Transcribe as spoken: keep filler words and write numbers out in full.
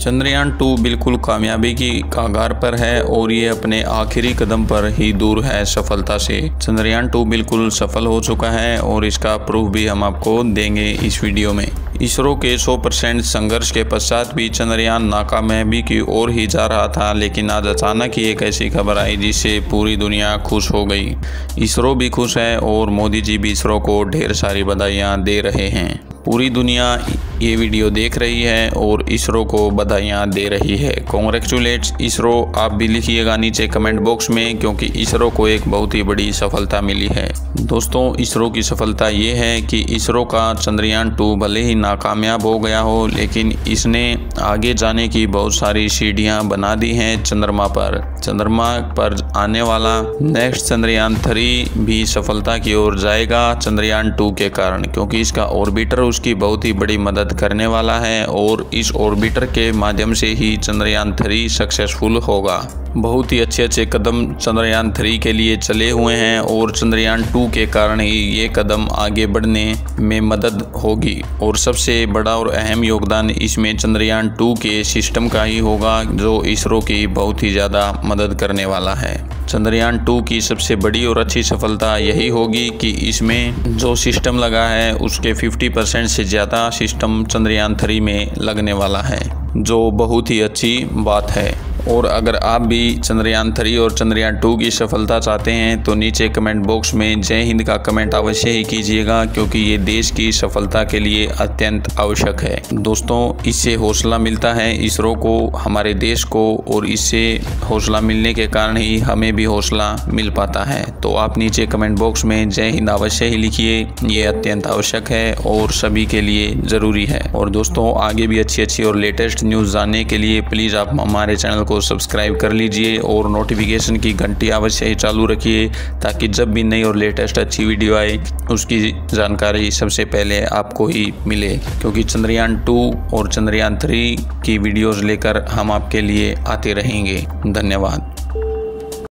Chandrayaan to बिल्कुल कामयाबी की कगार पर है और ये अपने आखिरी कदम पर ही दूर है सफलता से। चंद्रयान टू बिल्कुल सफल हो चुका है और इसका प्रूफ भी हम आपको देंगे इस वीडियो में। इसरो के सौ परसेंट संघर्ष के पश्चात भी चंद्रयान नाकामयाबी की ओर ही जा रहा था, लेकिन आज अचानक ही एक ऐसी खबर आई जिससे पूरी दुनिया खुश हो गई। इसरो भी खुश है और मोदी जी भी इसरो को ढेर सारी बधाइयाँ दे रहे हैं। पूरी दुनिया ये वीडियो देख रही है और इसरो को बधाइयाँ दे रही है। कॉन्ग्रेचुलेट्स इसरो, आप भी लिखिएगा नीचे कमेंट बॉक्स में, क्योंकि इसरो को एक बहुत ही बड़ी सफलता मिली है। दोस्तों, इसरो की सफलता ये है कि इसरो का चंद्रयान टू भले ही नाकामयाब हो गया हो, लेकिन इसने आगे जाने की बहुत सारी सीढ़ियाँ बना दी हैं चंद्रमा पर। चंद्रमा पर आने वाला नेक्स्ट चंद्रयान थ्री भी सफलता की ओर जाएगा चंद्रयान टू के कारण, क्योंकि इसका ऑर्बिटर उसकी बहुत ही बड़ी मदद करने वाला है और इस ऑर्बिटर के माध्यम से ही चंद्रयान थ्री सक्सेसफुल होगा। बहुत ही अच्छे अच्छे कदम चंद्रयान थ्री के लिए चले हुए हैं और चंद्रयान टू के कारण ही ये कदम आगे बढ़ने में मदद होगी। और सबसे बड़ा और अहम योगदान इसमें चंद्रयान टू के सिस्टम का ही होगा, जो इसरो की बहुत ही ज़्यादा मदद करने वाला है। चंद्रयान टू की सबसे बड़ी और अच्छी सफलता यही होगी कि इसमें जो सिस्टम लगा है उसके पचास परसेंट से ज़्यादा सिस्टम चंद्रयान थ्री में लगने वाला है, जो बहुत ही अच्छी बात है। और अगर आप भी चंद्रयान थ्री और चंद्रयान टू की सफलता चाहते हैं तो नीचे कमेंट बॉक्स में जय हिंद का कमेंट अवश्य ही कीजिएगा, क्योंकि ये देश की सफलता के लिए अत्यंत आवश्यक है। दोस्तों, इससे हौसला मिलता है इसरो को, हमारे देश को, और इससे हौसला मिलने के कारण ही हमें भी हौसला मिल पाता है। तो आप नीचे कमेंट बॉक्स में जय हिंद अवश्य ही लिखिए, ये अत्यंत आवश्यक है और सभी के लिए ज़रूरी है। और दोस्तों, आगे भी अच्छी अच्छी और लेटेस्ट न्यूज़ जानने के लिए प्लीज़ आप हमारे चैनल को सब्सक्राइब कर लीजिए और नोटिफिकेशन की घंटी अवश्य ही चालू रखिए, ताकि जब भी नई और लेटेस्ट अच्छी वीडियो आए उसकी जानकारी सबसे पहले आपको ही मिले, क्योंकि चंद्रयान टू और चंद्रयान थ्री की वीडियोस लेकर हम आपके लिए आते रहेंगे। धन्यवाद।